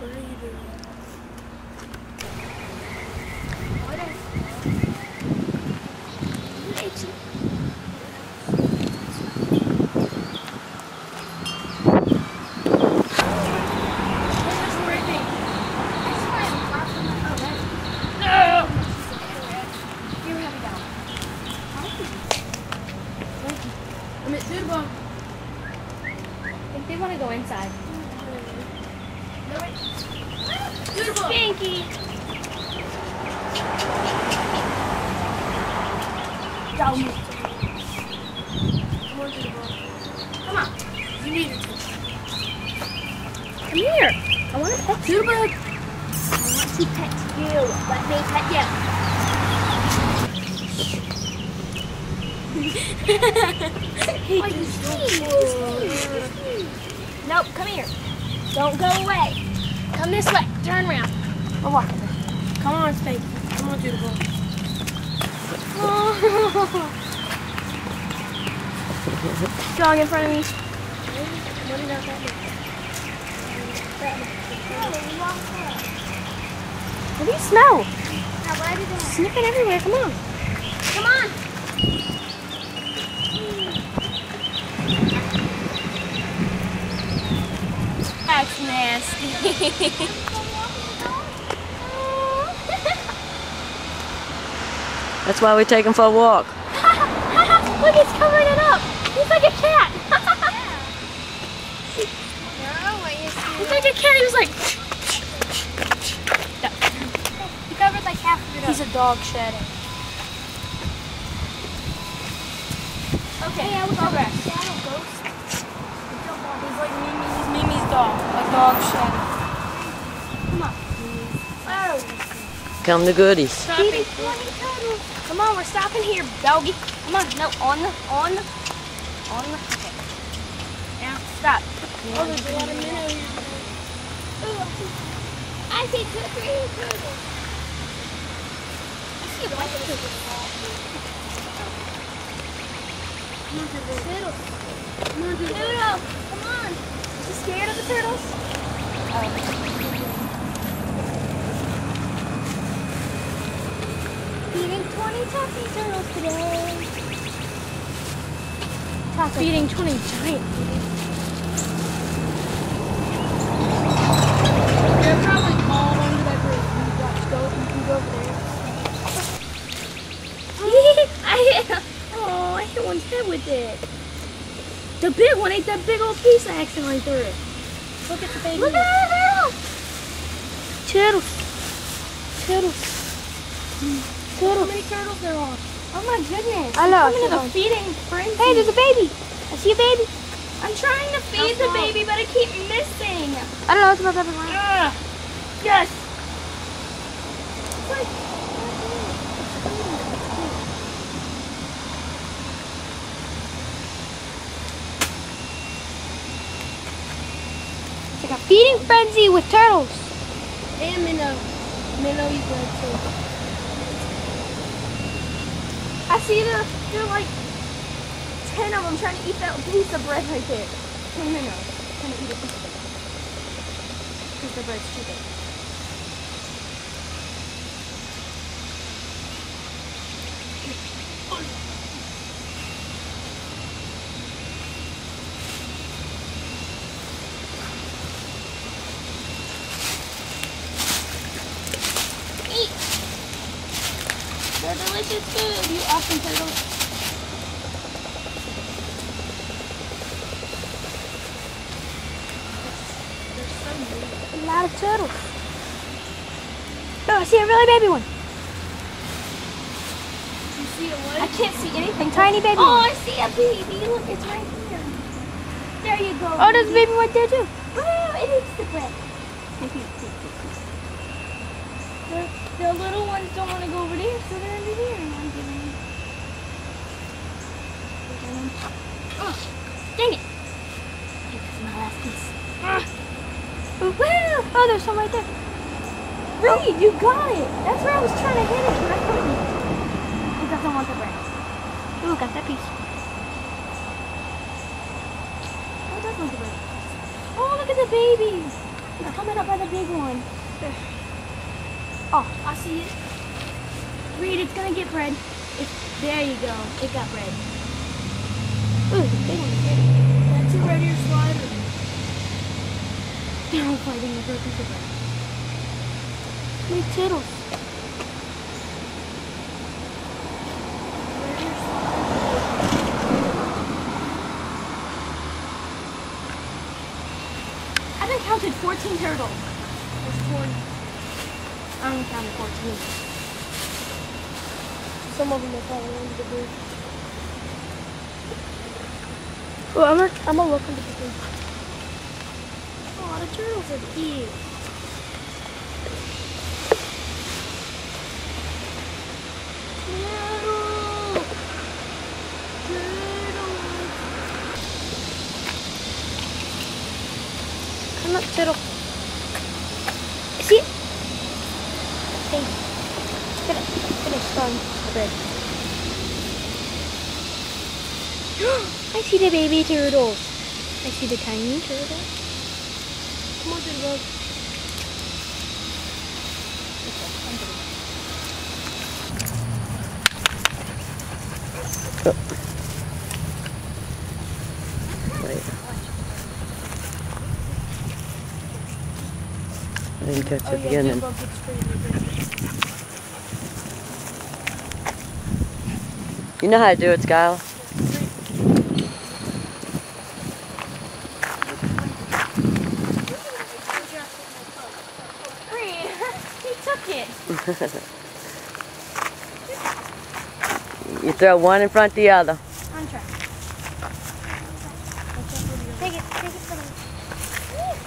What are you doing? Itchy. They want to go inside. Spanky! Down. Come on. You need it. Come here. I want to pet you. I want to pet you. Let me pet you. Nope, come here. Don't go away. Come this way. Turn around. We're walking. Come on, Spanky. Come on, beautiful. Dog in front of me. What did that mean? What do you smell? Sniffing everywhere. Come on. Come on. That's nasty. That's why we take him for a walk. Look, he's covering it up. He's like a cat. He's like a cat. He was like. He covered like half of it up. He's a dog shedding. Okay, yeah, we'll go back. He's like Mimi. He's Mimi's dog. A dog shedding. Come on. Oh. Come the goodies. Come on, we're stopping here, doggy. Come on, no, on the. Okay. Now, stop. Oh, there's a lot of minnows here. I see 2 or 3 turtles. I see a bunch of turtles. Come on, turtles. Come on, turtles. Noodle, come on. You scared of the turtles? Feeding 20 talking turtles today. Feeding 20 giant. They're probably all under that bridge. You can go over there. I hit one's head with it. The big one ate that big old piece I accidentally threw it. Look at the baby. Look at that turtle. Turtles. How many turtles there are? Oh my goodness. I know. I'm coming to the feeding frenzy. Hey, there's a baby. I see a baby. I'm trying to feed the baby, but I keep missing. I don't know. It's about that one. Yes. It's like a feeding frenzy with turtles. And minnow. Minnow eat bread too. I see there are like 10 of them trying to eat that piece of bread right there. 10 minnows trying to eat a piece of it. Because the bread's too big. Eat! They're delicious food, you awesome turtles. A lot of turtles. Oh, I see a really baby one. You see a what? I can't see anything. Tiny baby Oh, one. I see a baby. Look, it's right here. There you go. Oh, there's a baby right there too. Oh, it eats the bread. The little ones don't want to go over there, so they're under here. And I'm giving them. Oh, dang it. Here comes my last piece. Oh, there's some right there. Reed, you got it. That's where I was trying to hit it, but I couldn't. He doesn't want the bread. Ooh, got that piece. Oh, it does want the bread. Oh, look at the baby. You're coming up by the big one. Oh, I see it. Reed, it's gonna get bread. There you go. It got bread. Ooh, the big one. That's a red ear slider. They're all fighting the broken bread. Wait, Tiddles. I think counted 14 turtles. There's 20. I only counted 14. Some of them are falling into the bridge. Well, I'm gonna look into the bridge. Oh, the turtles are cute. Turtle! Turtle! Come up, Tiddle. See it? Hey. Get a stone bread. I see the baby turtles. I see the tiny turtle. Come on, Tiddle. Wait. I didn't catch it beginning. You know how to do it, Skylar? Reed, he took it. You throw one in front of the other. On track. Take it from me.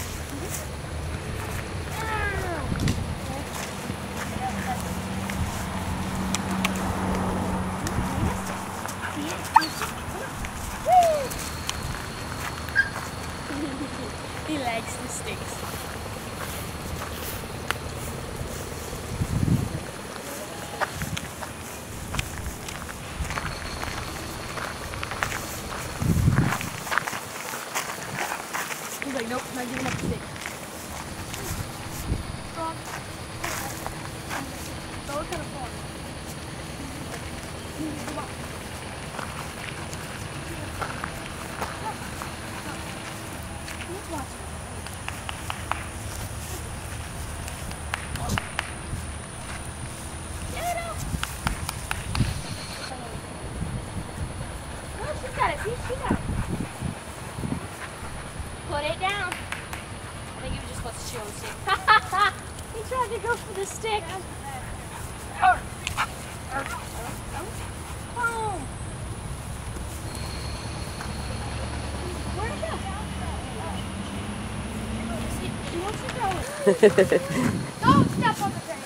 He likes the sticks. He's like, nope, not giving up the stick. Throw it kind of far. Come on. Put it down. I think he was just supposed to chew on the stick. He tried to go for the stick. Boom. Where'd it go? He wants to throw it. Don't step on the thing.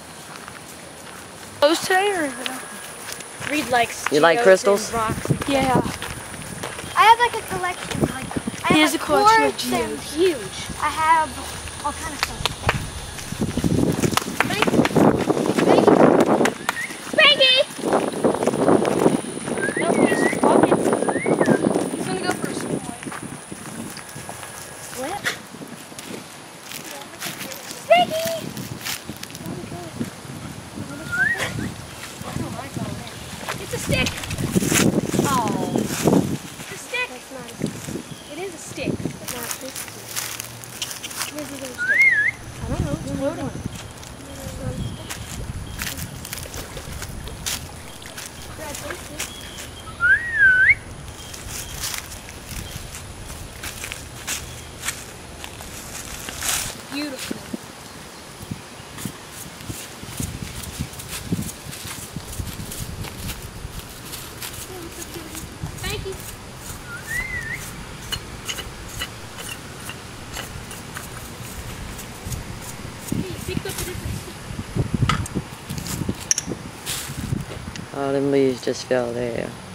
Those today or is it? Reed likes You like Cheetos crystals? and rocks. Yeah. I have like a collection. Like I He have has a collection of quartz and Geos. Huge. I have all kind of stuff. Frankie! No, he's walking. He's gonna go for a flip. Frankie! It's a stick. Oh. It's a stick. That's not a stick. It is a stick. That's not a stick. Where's his other stick? I don't know. It's floating. Grab this stick. Beautiful. Thank you. Hey, picked up a different stick. All them leaves just fell there.